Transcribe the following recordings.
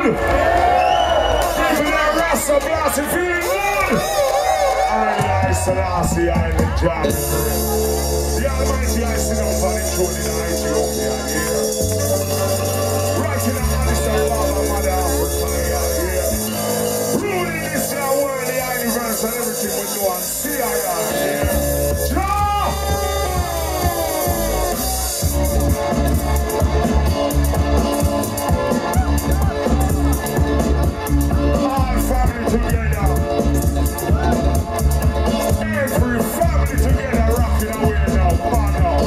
good? People that Rasta blast, you feeling good? I Selassie, I the John. The Almighty I sit up on the throne in Ethiopia here. Right in the Addis Ababa, Mother Africa here. Ruling this world, the universe and everything we do and see I am here. All family together. Every family together rocking away now. Come on now.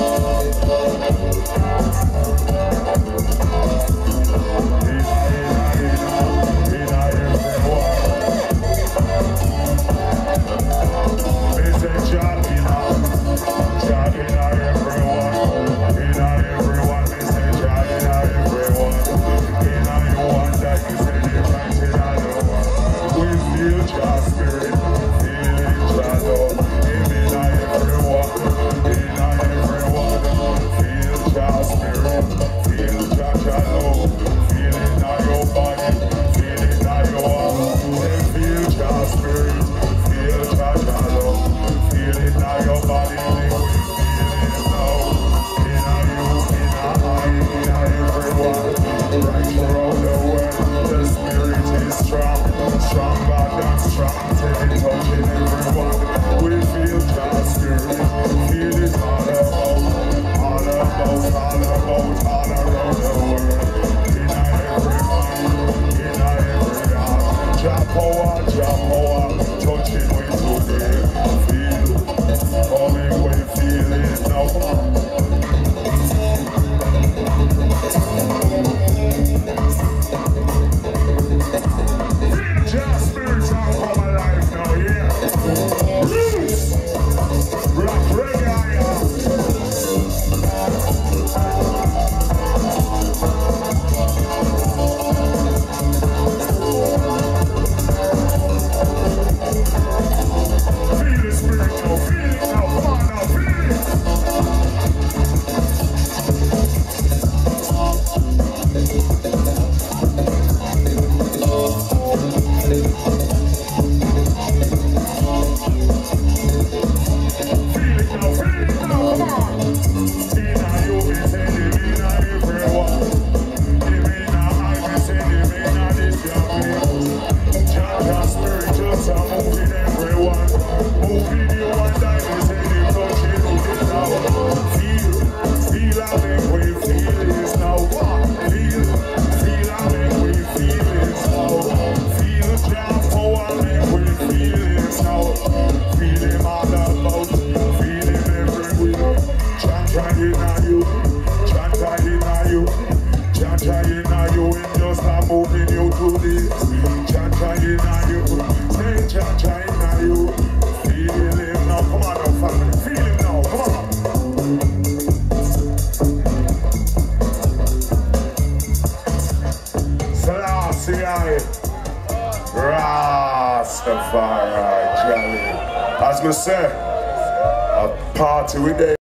Rastafari, Jolly. As me say, a party with them.